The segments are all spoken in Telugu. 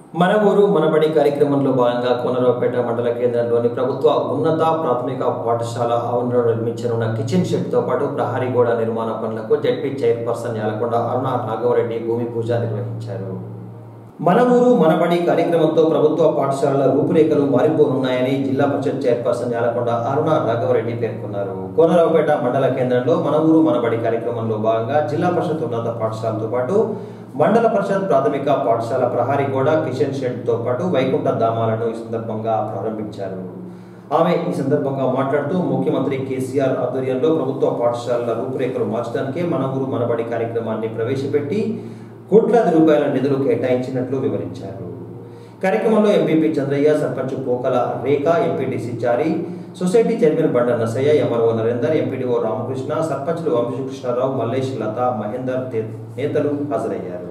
మన ఊరు మనబడి కార్యక్రమంలో భాగంగా కోనరావుపేట మండల కేంద్రంలోని ప్రభుత్వ ఉన్నత ప్రాథమిక పాఠశాల ఆవరణలో నిర్మించనున్న కిచెన్ షెడ్ తో పాటు ప్రహరీ గోడ నిర్మాణ పనులకు జెడ్పీ చైర్పర్సన్ యాలకొండ అరుణ రాఘవరెడ్డి భూమి పూజ నిర్వహించారు. మన ఊరు మనబడి కార్యక్రమంతో ప్రభుత్వ పాఠశాలల రూపురేఖలు మారిపోనున్నాయని జిల్లా పరిషత్ చైర్పర్సన్ యాలకొండ అరుణ రాఘవరెడ్డి పేర్కొన్నారు. కోనరావుపేట మండల కేంద్రంలో మన ఊరు మనబడి కార్యక్రమంలో భాగంగా జిల్లా పరిషత్ ఉన్నత పాఠశాలతో పాటు మండల పరిషత్ ప్రాథమిక పాఠశాల ప్రహరీ గోడ కిచెన్ షెడ్ తో పాటు వైకుంఠ ధామాలను ఈ సందర్భంగా ప్రారంభించారు. ఆమె ఈ సందర్భంగా మాట్లాడుతూ ముఖ్యమంత్రి కేసీఆర్ ఆధ్వర్యంలో ప్రభుత్వ పాఠశాలల రూపురేఖలు మార్చడానికి మన ఊరు మనబడి కార్యక్రమాన్ని ప్రవేశపెట్టి కోట్లాది రూపాయల నిధులు కేటాయించినట్లు వివరించారు. కార్యక్రమంలో MPP Chandraiah, sarpanch Pokala Rekha, MPTC Chari, society chairman Banda Nasaiah, MRO Narender, MPDO Ramakrishna, సర్పంచ్లు వంశకృష్ణారావు, మల్లేష్, లత, మహేందర్ నేతలు హాజరయ్యారు.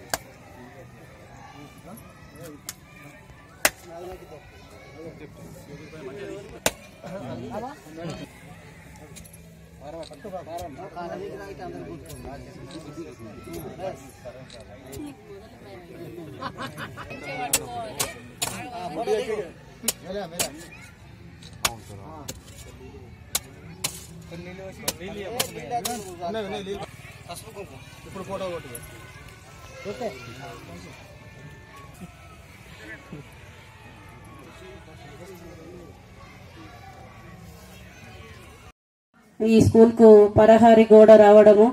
ఇప్పుడు ఫోటో కొట్టు. ఈ స్కూల్ కు పరహారి గోడ రావడము,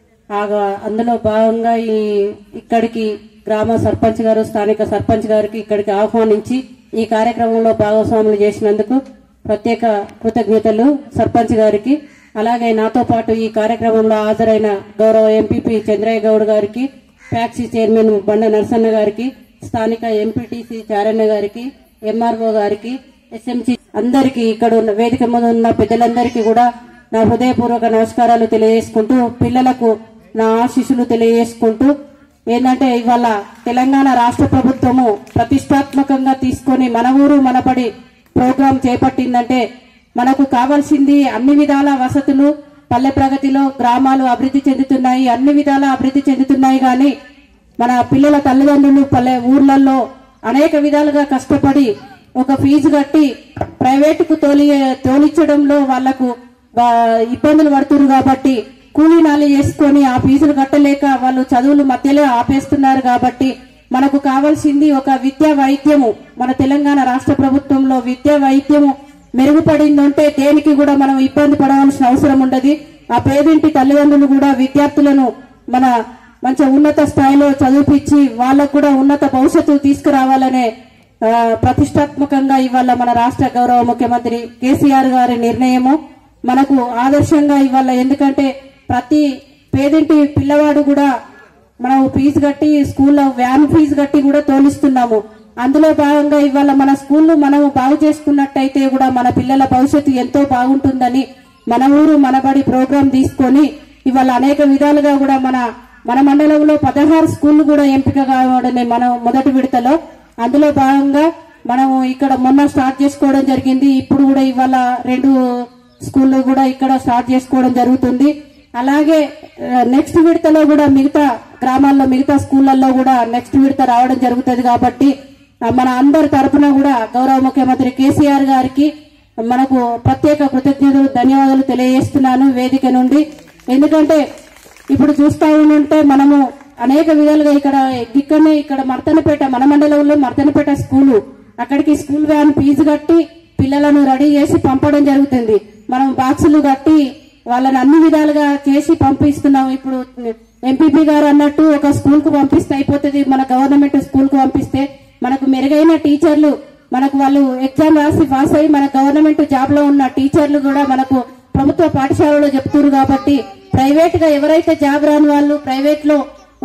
అందులో భాగంగా ఇక్కడికి గ్రామ సర్పంచ్ గారు, స్థానిక సర్పంచ్ గారికి ఇక్కడికి ఆహ్వానించి ఈ కార్యక్రమంలో భాగస్వాములు చేసినందుకు ప్రత్యేక కృతజ్ఞతలు సర్పంచ్ గారికి. అలాగే నాతో పాటు ఈ కార్యక్రమంలో హాజరైన గౌరవ ఎంపీపీ చంద్రయ్య గౌడ్ గారికి, ప్యాక్సీ చైర్మన్ బండ నరసన్న గారికి, స్థానిక ఎంపీటీసీ చారన్న గారికి, ఎంఆర్ఓ గారికి, ఎస్ఎంసీ అందరికీ, ఇక్కడ ఉన్న వేదిక మీద ఉన్న పెద్దలందరికీ కూడా నా హృదయపూర్వక నమస్కారాలు తెలియజేసుకుంటూ, పిల్లలకు నా ఆశీస్సులు తెలియజేసుకుంటూ, ఏంటంటే ఇవాళ తెలంగాణ రాష్ట్ర ప్రభుత్వము ప్రతిష్టాత్మకంగా తీసుకొని మన ఊరు మనబడి ప్రోగ్రాం చేపట్టిందంటే మనకు కావాల్సింది అన్ని విధాల వసతులు. పల్లె ప్రగతిలో గ్రామాలు అభివృద్ధి చెందుతున్నాయి, అన్ని విధాల అభివృద్ధి చెందుతున్నాయి. కానీ మన పిల్లల తల్లిదండ్రులు పల్లె ఊర్లలో అనేక విధాలుగా కష్టపడి ఒక ఫీజు కట్టి ప్రైవేటుకు తోలించడంలో వాళ్లకు ఇబ్బందులు పడుతున్నారు. కాబట్టి కూలీ నాలి చేసుకొని ఆ ఫీజులు కట్టలేక వాళ్ళు చదువులు మధ్యలో ఆపేస్తున్నారు. కాబట్టి మనకు కావాల్సింది ఒక విద్యా వైద్యము. మన తెలంగాణ రాష్ట్ర ప్రభుత్వంలో విద్యా వైద్యము మెరుగుపడిందంటే దేనికి కూడా మనం ఇబ్బంది పడవలసిన అవసరం ఉండదు. ఆ పేదింటి తల్లిదండ్రులు కూడా విద్యార్థులను మన మంచి ఉన్నత స్థాయిలో చదివిపించి వాళ్ళకు కూడా ఉన్నత భవిష్యత్తు తీసుకురావాలనే ప్రతిష్టాత్మకంగా ఇవాళ మన రాష్ట్ర గౌరవ ముఖ్యమంత్రి కేసీఆర్ గారి నిర్ణయము మనకు ఆదర్శంగా ఇవాళ. ఎందుకంటే ప్రతి పేదింటి పిల్లవాడు కూడా మనం ఫీజు కట్టి స్కూల్లో వ్యాన్ ఫీజు కట్టి కూడా తోలిస్తున్నాము. అందులో భాగంగా ఇవాళ మన స్కూల్ మనము బాగు చేసుకున్నట్టయితే కూడా మన పిల్లల భవిష్యత్తు ఎంతో బాగుంటుందని మన ఊరు మనబడి ప్రోగ్రాం తీసుకొని ఇవాళ అనేక విధాలుగా కూడా మన మండలంలో 16 స్కూళ్లు కూడా ఎంపిక కావడమే మన మొదటి విడతలో. అందులో భాగంగా మనము ఇక్కడ మొన్న స్టార్ట్ చేసుకోవడం జరిగింది. ఇప్పుడు కూడా ఇవాళ 2 స్కూళ్లు కూడా ఇక్కడ స్టార్ట్ చేసుకోవడం జరుగుతుంది. అలాగే నెక్స్ట్ విడతలో కూడా మిగతా గ్రామాల్లో మిగతా స్కూళ్లలో కూడా నెక్స్ట్ విడత రావడం జరుగుతుంది. కాబట్టి మన అందరి తరఫున కూడా గౌరవ ముఖ్యమంత్రి కేసీఆర్ గారికి మనకు ప్రత్యేక కృతజ్ఞతలు, ధన్యవాదాలు తెలియజేస్తున్నాను వేదిక నుండి. ఎందుకంటే ఇప్పుడు చూస్తా ఉంటే మనము అనేక విధాలుగా ఇక్కడ మర్తనపేట, మన మండలంలో మర్తనపేట స్కూలు, అక్కడికి స్కూల్ వ్యాన్ ఫీజు కట్టి పిల్లలను రెడీ చేసి పంపడం జరుగుతుంది. మనం బాక్సులు కట్టి వాళ్ళని అన్ని విధాలుగా చేసి పంపిస్తున్నాం. ఇప్పుడు ఎంపీపీ గారు అన్నట్టు ఒక స్కూల్ కు పంపిస్తే అయిపోతుంది. మన గవర్నమెంట్ స్కూల్ కు పంపిస్తే మనకు మెరుగైన టీచర్లు, మనకు వాళ్ళు ఎగ్జామ్ రాసి పాస్ అయ్యి మన గవర్నమెంట్ జాబ్ లో ఉన్న టీచర్లు కూడా మనకు ప్రభుత్వ పాఠశాలలో చెప్తున్నారు. కాబట్టి ప్రైవేట్ గా ఎవరైతే జాబ్ రాని వాళ్ళు ప్రైవేట్ లో